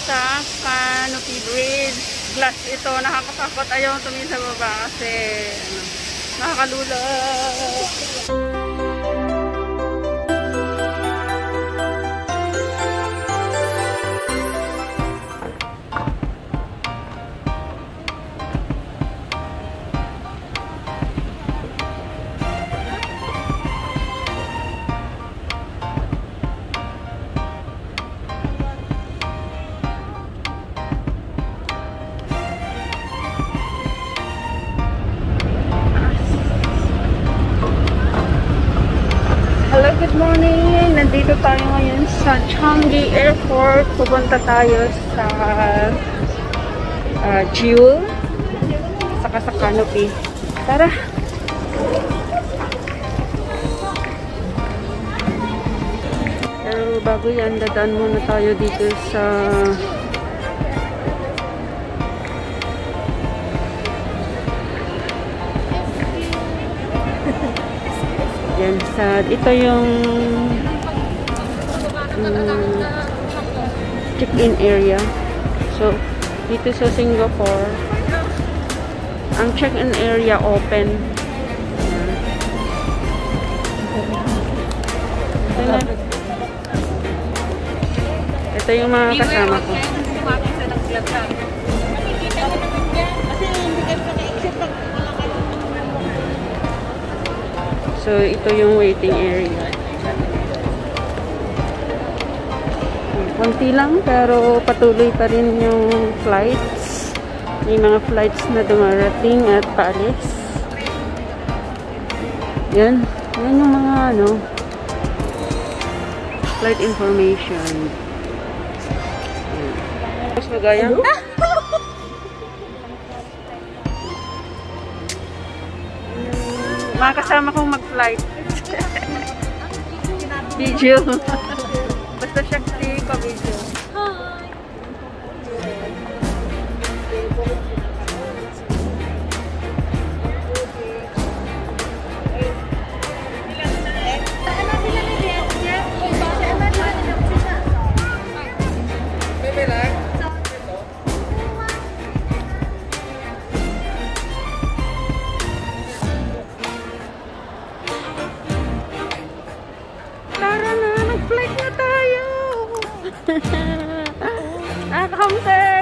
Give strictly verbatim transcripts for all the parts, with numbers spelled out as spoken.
sa Canopy Bridge. Glass ito, nakakatakot. Ayaw tumingin sa baba kasi ano, nakakalula. Hello, good morning! Nandito tayo ngayon sa Changi Airport. Pupunta tayo sa uh, Jewel saka sa Canopy. Tara! Pero bago yan, dadaan muna tayo dito sa yan sa ito yung um, check-in area. So dito sa Singapore ang check-in area open. Ito, ito yung mga kasama ko. So, ito yung waiting area. Konti lang, pero patuloy pa rin yung flights. May mga flights na dumarating at paalis. Yan. Yan yung mga, ano, flight information. Tapos magayang. Mga kasama kong mag-flight. Video. Basta siya kasi pa-video. Nakaka-homesick!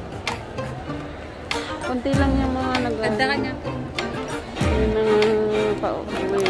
Kunti lang yung mga nag- Ganda ka niya. Yung mga pa-uwi.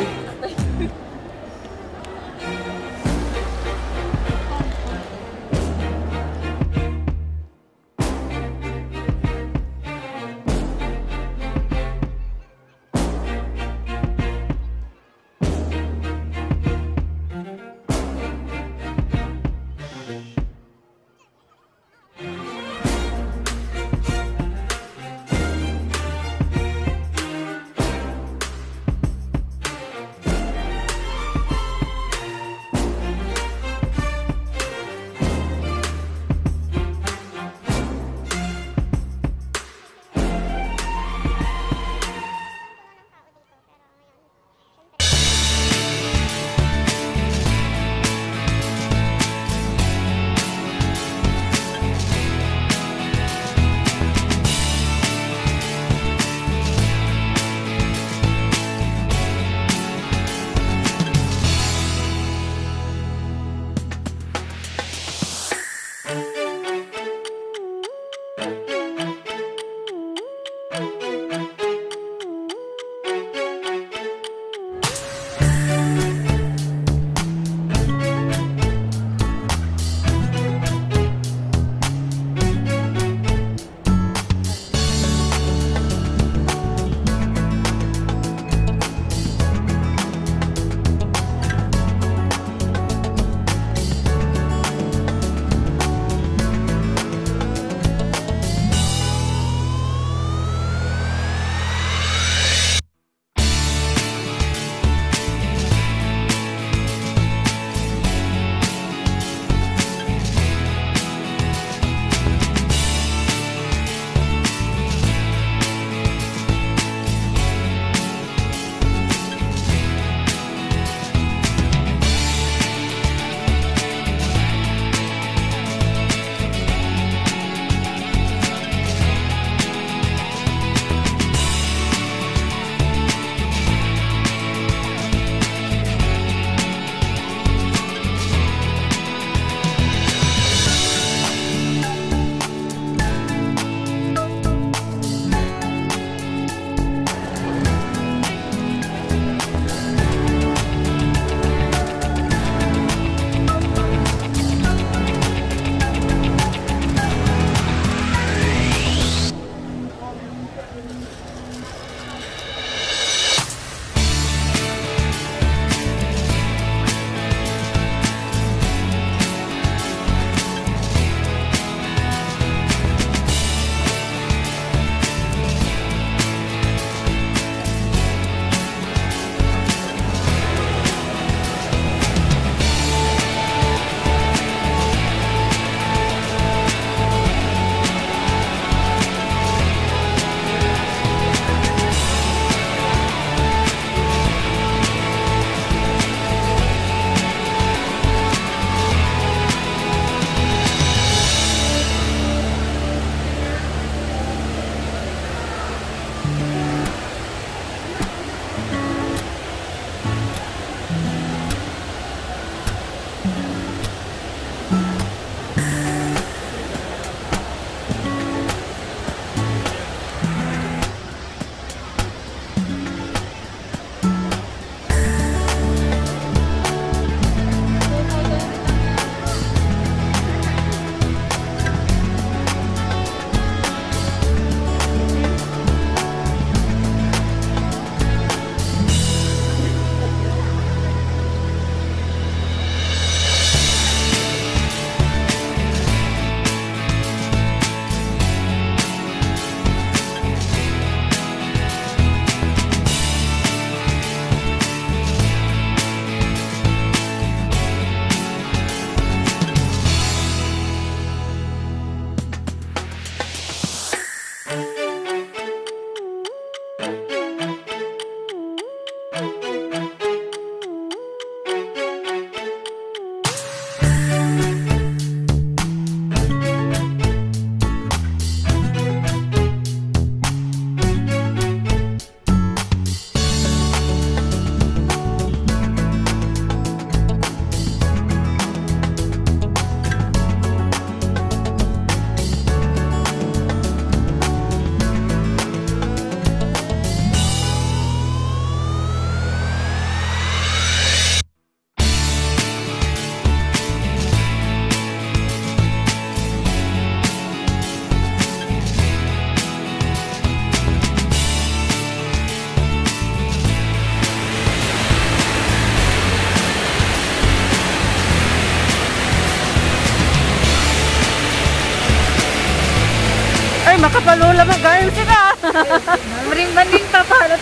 makapalula mag-gayong sila. Maring-maring pa pala.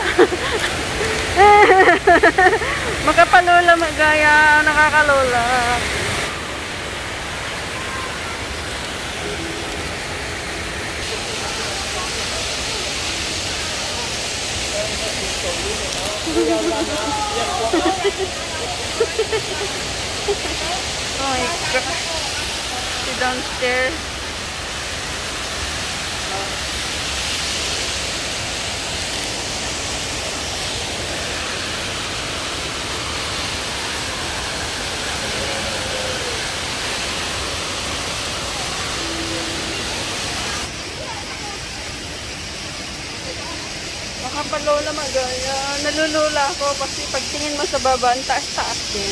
Makapalula magaya, nakakalula. Oh my God. Si downstairs. Makapalola magaya. Nalulula ako kasi pagtingin mo sa baba, ang taas-taas din.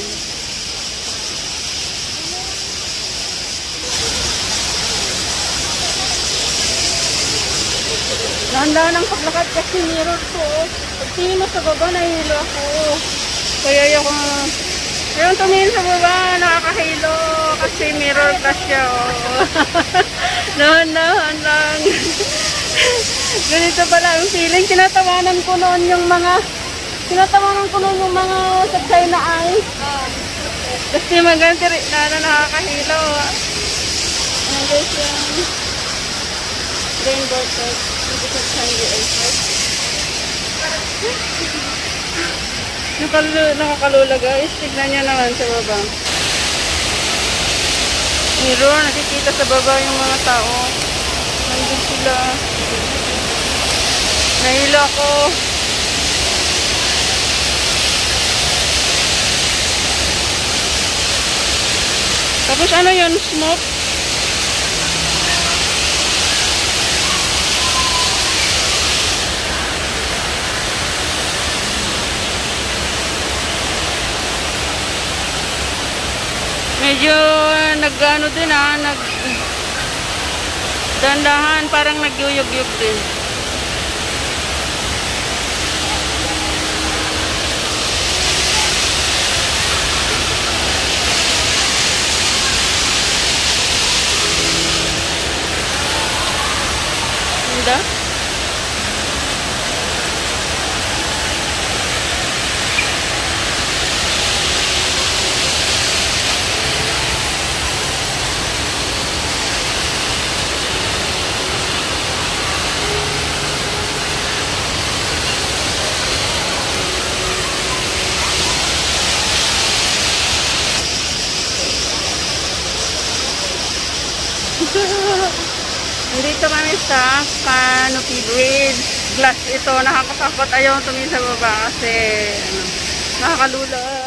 Dahan-dahan ang paglakad kasi mirror ko. Pagtingin mo sa baba, nahihilo ako. Kaya yung, yung tumingin sa baba, nakakahilo. Kasi mirror ka siya. Oh. Dahan-dahan lang. Ganito pala ang feeling. Tinatawanan ko noon yung mga, tinatawanan ko noon yung mga sagsay na ay. Kasi maganda rin na na nakakahilo. Ayan guys yung rainbow test. Nakalu nakakalula guys. Tignan nyo naman sa baba. Mirror, nakikita sa baba yung mga tao. Nandun sila. Nahilo ako. Tapos ano yun? Smoke? Medyo nag-ano din ha, nag dandahan, parang nagyuyog-yug din. Ganda? Nandito kami sa Canopy Bridge. Glass ito. Nakakatakot. Ayaw tumingin sa baba kasi ano, nakakalula.